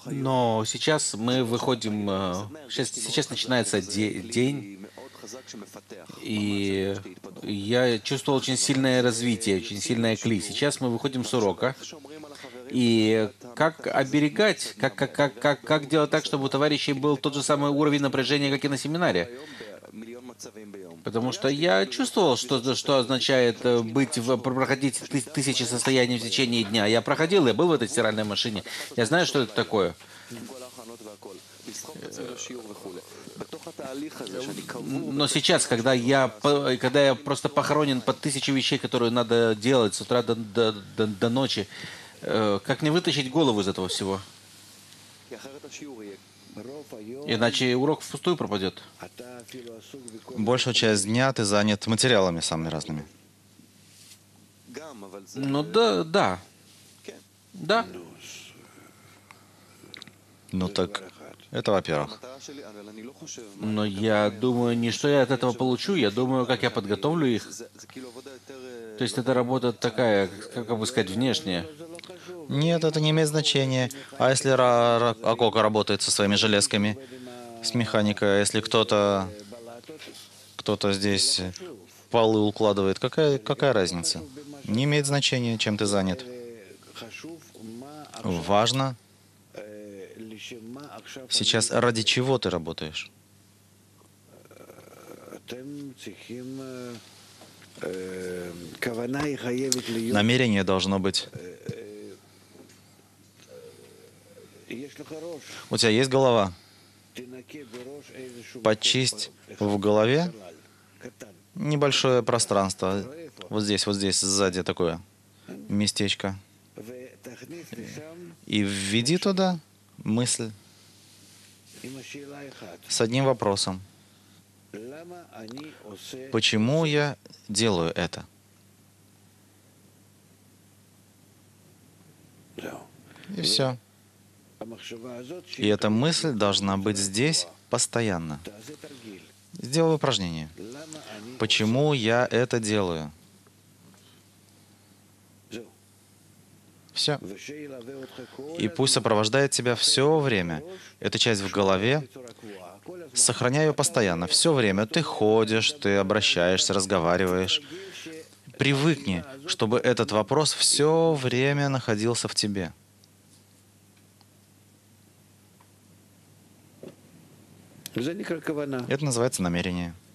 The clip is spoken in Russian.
Но сейчас мы выходим, сейчас начинается день, и я чувствовал очень сильное развитие, очень сильное кли. Сейчас мы выходим с урока, и как оберегать, как делать так, чтобы у товарищей был тот же самый уровень напряжения, как и на семинаре? Потому что я чувствовал, что означает проходить тысячи состояний в течение дня. Я проходил, я был в этой стиральной машине. Я знаю, что это такое. Но сейчас, когда я просто похоронен под тысячу вещей, которые надо делать с утра до ночи, как мне вытащить голову из этого всего? Иначе урок впустую пропадет. Большую часть дня ты занят материалами самыми разными. Ну да, да, да. Ну так, это во-первых. Но я думаю, не что я от этого получу, я думаю, как я подготовлю их. То есть это работа такая, как бы сказать, внешняя. Нет, это не имеет значения. А если Акока работает со своими железками, с механикой, а если кто-то здесь полы укладывает, какая разница? Не имеет значения, чем ты занят. Важно сейчас, ради чего ты работаешь. Намерение должно быть. У тебя есть голова? Почисть в голове небольшое пространство. Вот здесь, сзади такое местечко. И введи туда мысль с одним вопросом. Почему я делаю это? И все. И эта мысль должна быть здесь постоянно. Сделай упражнение. Почему я это делаю? Все. И пусть сопровождает тебя все время. Эта часть в голове. Сохраняй ее постоянно. Все время. Ты ходишь, ты обращаешься, разговариваешь. Привыкни, чтобы этот вопрос все время находился в тебе. Это называется намерение.